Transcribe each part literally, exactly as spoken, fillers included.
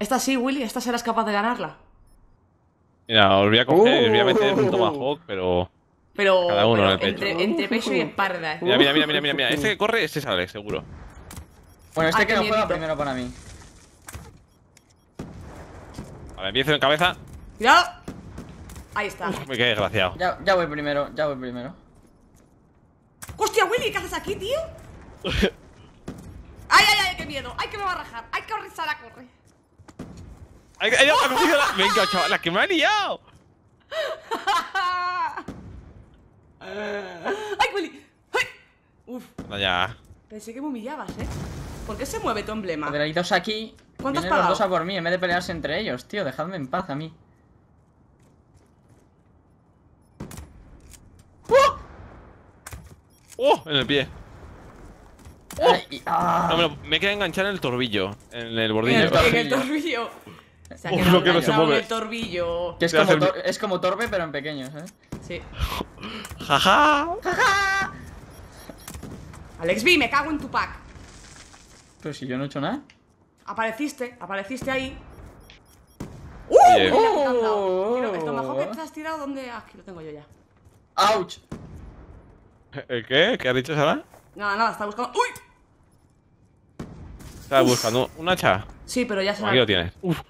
Esta sí, Willy, esta serás capaz de ganarla. Mira, os voy a coger, os voy a meter un tomahawk, pero... Pero, Cada uno en pero el pecho. entre, entre pecho y espalda, ¿eh? Mira, mira, mira, mira, mira, mira. Este que corre, este sale, seguro. Bueno, este Ay, que qué no juega miedito. primero para mí. Vale, empiezo en cabeza. ¡Cuidado! Ahí está. Uf, me quedé desgraciado. Ya, ya voy primero, ya voy primero. ¡Hostia, Willy! ¿Qué haces aquí, tío? ¡Ay, ay, ay! ¡Qué miedo! ¡Ay, que me va a rajar! ¡Ay, corre, Sara, corre! ¡Ay, ay, ha cogido la... Venga, chaval, la que me ha liado! ¡Ay, Willy! ¡Ay! Uf, Anda ya. pensé que me humillabas, ¿eh? ¿Por qué se mueve tu emblema? Joder, hay dos aquí. ¿Cuánto has Vienen los pagado? dos a por mí en vez de pelearse entre ellos, tío. Dejadme en paz a mí. ¡Oh! En el pie. Ay, y- ah. No, me, lo- me queda enganchar en el torbillo. En el En bordillo. el, torbillo. en el torbillo. Se ha Uf, quedado lo que no se enganchado en mueve. el torbillo. Que es Te hace como, el- tor- es como torpe, pero en pequeños, ¿eh? Sí. ¡Jaja! Alex B, me cago en tu pack. Pero si yo no he hecho nada. Apareciste, apareciste ahí. Oye. Mira, me han dado. Quiero- el tomahawk que te has tirado, ¿dónde? Ah, aquí lo tengo yo ya. ¡Auch! ¿El qué? ¿Qué has dicho, Sara? Nada, nada, está buscando. ¡Uy! Estaba buscando un hacha. Sí, pero ya se Aquí lo tienes. Uf.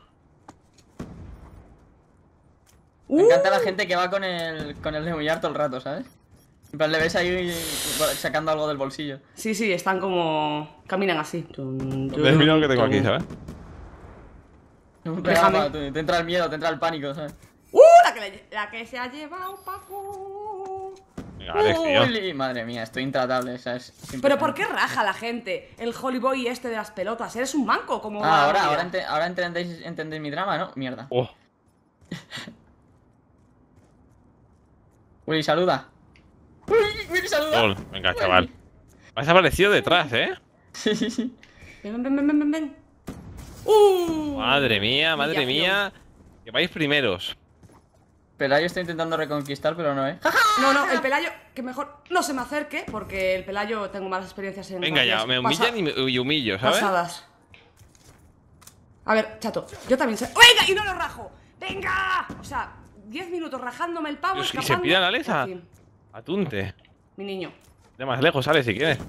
Me encanta la gente que va con el, con el demollar todo el rato, ¿sabes? En plan, le ves ahí sacando algo del bolsillo. Sí, sí, están como. Caminan así. Tum, tum, Mira lo que tengo aquí, tum. ¿sabes? Déjame. Te entra el miedo, te entra el pánico, ¿sabes? ¡Uh! La que, le- la que se ha llevado Paco. Venga, Alex, tío. Uy, madre mía, estoy intratable, ¿sabes? Pero ¿por qué raja la gente? El Holy Boy este de las pelotas. Eres un manco, como. Ah, ahora, Mira. ahora, ente- ahora entendéis, entendéis mi drama, ¿no? Mierda. Oh. Willy, saluda. Uy, Willy, saluda. Gol. Venga, chaval. Me has aparecido detrás, ¿eh? Sí, sí, sí. Ven, ven, ven, ven, ven, ven. ¡Uh! Madre mía, madre Humillación. mía. Que vais primeros. Pelayo está intentando reconquistar, pero no, ¿eh? No, no, el Pelayo, que mejor no se me acerque, porque el Pelayo tengo malas experiencias en. Venga ya, partidas me humillan pasa- y, me, y humillo, ¿sabes? Pasadas. A ver, chato, yo también sé. ¡Venga! ¡Y no lo rajo! ¡Venga! O sea, diez minutos rajándome el pavo, Dios, y se escapando. pira la Alexa. En fin, Atunte. mi niño, De más lejos, sale si quieres.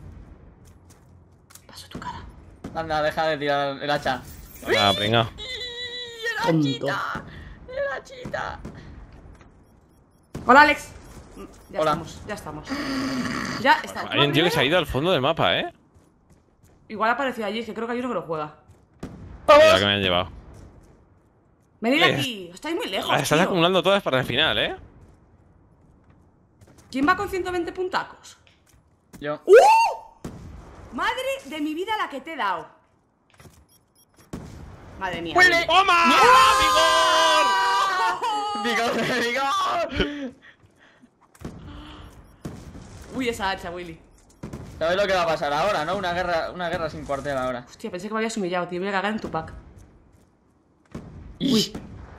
paso tu cara. Anda, deja de tirar el hacha. Venga, venga. ¡El hachita! ¡El hachita! Hola, Alex. Mm, Ya Hola. estamos, ya estamos. Ya estamos. Hay un tío que se ha ido al fondo del mapa, ¿eh? Igual ha aparecido allí, es que creo que hay uno que lo juega. Mira que me han llevado. Venid Eh, aquí, estáis muy lejos. Las estás tío. acumulando todas para el final, ¿eh? ¿Quién va con ciento veinte puntacos? Yo. ¡Uh! Madre de mi vida la que te he dado. Madre mía. ¡Willy! Willy. ¡Toma! ¡Vigor, vigor! Uy, esa hacha, Willy. ¿Sabes lo que va a pasar ahora, no? Una guerra, una guerra sin cuartel ahora. Hostia, pensé que me habías humillado, tío. Voy a cagar en tu pack. Uy.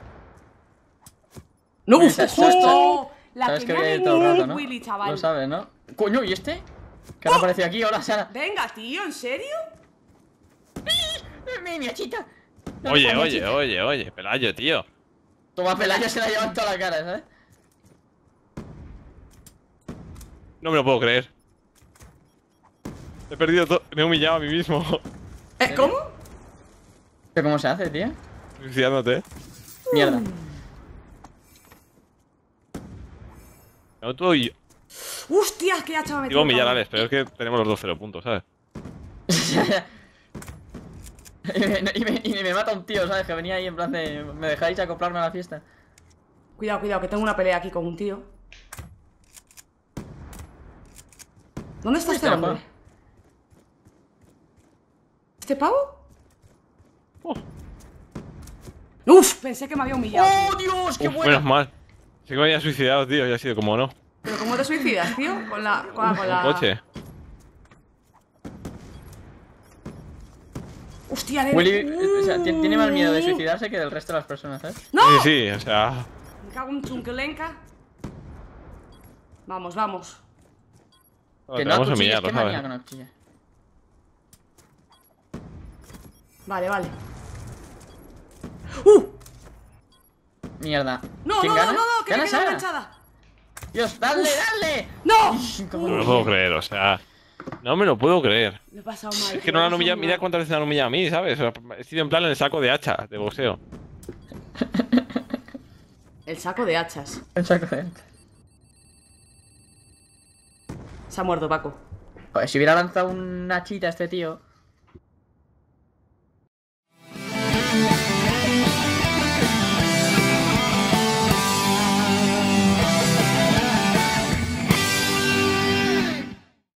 ¡No! Uy, ¡Uf! se- se- ¡Oh! La Sabes que que me voy ha a ir todo el venido rato, ¿no? Willy, chaval. Lo sabes, ¿no? Coño, ¿y este? ¿Qué ahora apareció aquí? Hola, Sara. Venga, tío, ¿en serio? Mi, mi hachita. No, Oye, mi oye, hachita. oye, oye, Pelayo, tío. Toma, Pelayo se la lleva en toda la cara, ¿sabes? No me lo puedo creer. He perdido todo. Me he humillado a mí mismo. ¿Eh, ¿Cómo? ¿Pero cómo se hace, tío? Suicidándote. Mierda. No, tú y yo. ¡Hostia, qué hacha me ha metido! Iba a humillar a cabrón! Alex, pero es que tenemos los dos cero puntos, ¿sabes? y, me, y, me, y me mata un tío, ¿sabes? Que venía ahí en plan de... ¿Me dejáis acoplarme a la fiesta? Cuidado, cuidado, que tengo una pelea aquí con un tío. ¿Dónde está Uy, este te la hombre? juego. ¿Este pavo? Oh, ¡Uf! Pensé que me había humillado. ¡Oh, tío. Dios! ¡Qué uf, buena! menos mal. Sí que me había suicidado, tío, y ha sido como no. ¿Pero cómo te suicidas, tío? Con la... Con, con la... Un coche. ¡Hostia, nene! Willy o sea, ti- tiene más miedo de suicidarse que del resto de las personas, ¿sabes? ¡No! Sí, sí, o sea. Me cago en chunquelenca. Vamos, vamos. Que te no vamos a acuchilles, humillar, qué ¿lo manía sabes? con acuchillas. Vale, vale. ¡Uh! Mierda. No, ¿Quién no, gana? no, no, no, que me ¿Gana quedo Sara? enganchada. Dios, dale, dale. ¡No! No me lo puedo creer, o sea. No me lo puedo creer. Me he pasado mal. Es tío, que no me la he han humillado. pasado Mira mal. cuántas veces la han humillado a mí, ¿sabes? O sea, he sido en plan en el saco de hacha, de boxeo. El saco de hachas. El saco de antes. Se ha muerto Paco. Joder, si hubiera lanzado una chita a este tío.